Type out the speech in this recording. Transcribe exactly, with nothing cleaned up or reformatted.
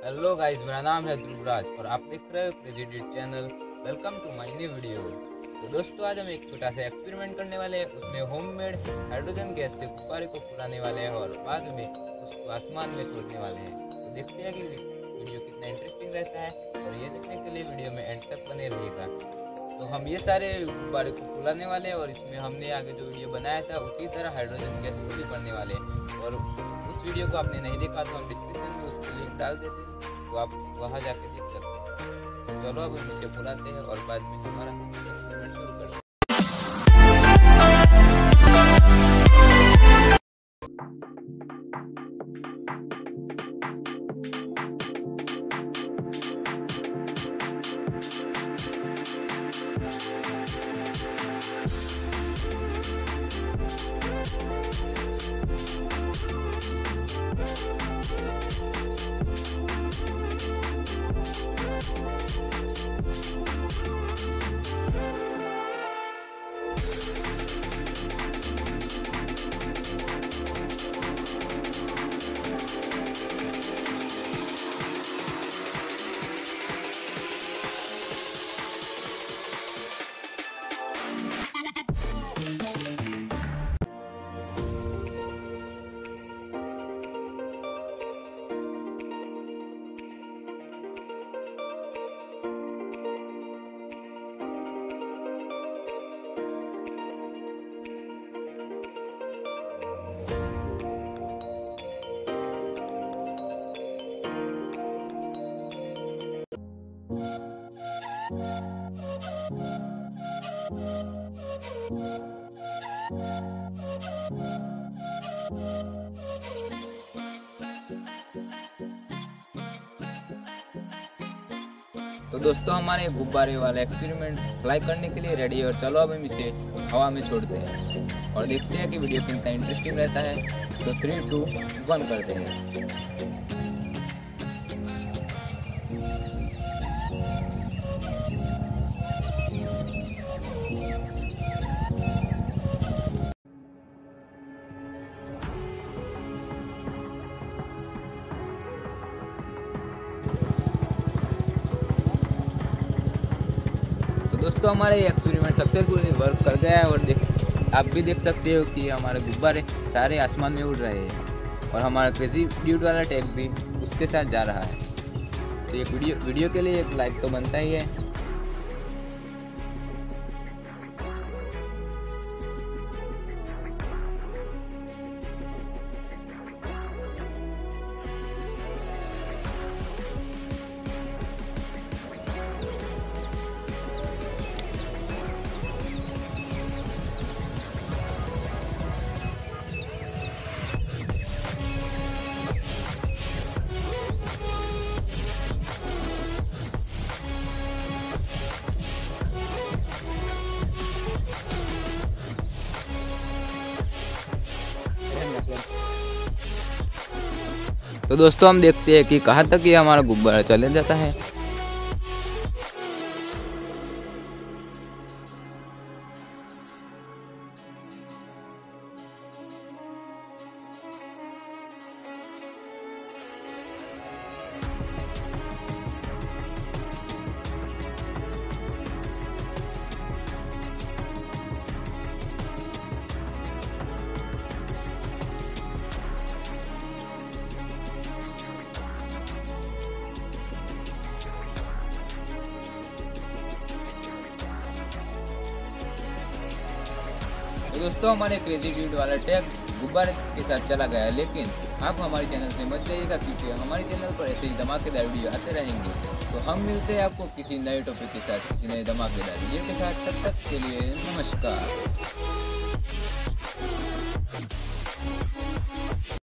Hello guys, मेरा नाम है ध्रुवराज और आप देख रहे हो crazy channel. Welcome to my new video. तो दोस्तों, आज हम एक छोटा सा एक्सपेरिमेंट करने वाले हैं। उसमें होममेड हाइड्रोजन गैस से गुब्बारे को फुलाने वाले हैं और बाद में उसको आसमान में छोड़ने वाले हैं। तो देखते हैं कि वीडियो कितना इंटरेस्टिंग रहता है और ये देखने के लिए वीडियो में एंड तक बने रहिएगा। तो हम ये सारे गुब्बारे को फुलाने वाले हैं और इसमें हमने आगे जो वीडियो बनाया था उसी तरह हाइड्रोजन गैस को भी भरने वाले हैं। और उस वीडियो को आपने नहीं देखा तो हम डिस्क्रिप्शन में उसकी लिंक डाल देते हैं, तो आप वहाँ जाके देख सकते हैं। तो चलो अब हम इसे फुलाते हैं और बाद में हमारा एक्सपेरिमेंट शुरू करते हैं। तो दोस्तों, हमारे गुब्बारे वाला एक्सपेरिमेंट फ्लाई करने के लिए रेडी है और चलो अब हम इसे हवा में छोड़ते हैं और देखते हैं कि वीडियो कितना इंटरेस्टिंग रहता है। तो थ्री टू वन करते हैं। दोस्तों, हमारा ये एक्सपेरिमेंट सक्सेसफुली वर्क कर गया है और देख आप भी देख सकते हो कि हमारे गुब्बारे सारे आसमान में उड़ रहे हैं और हमारा क्रेजी ड्यूड वाला टैग भी उसके साथ जा रहा है। तो ये वीडियो वीडियो के लिए एक लाइक तो बनता ही है। तो दोस्तों, हम देखते हैं कि कहाँ तक ये हमारा गुब्बारा चले जाता है। तो दोस्तों, हमारे क्रेजी ड्यूड वाला टैग गुब्बारे के साथ चला गया, लेकिन आप हमारे चैनल से मत जाइएगा क्योंकि हमारे चैनल पर ऐसे ही धमाकेदार वीडियो आते रहेंगे। तो हम मिलते हैं आपको किसी नए टॉपिक के साथ, किसी नए धमाकेदार वीडियो के साथ। तब तक के लिए नमस्कार।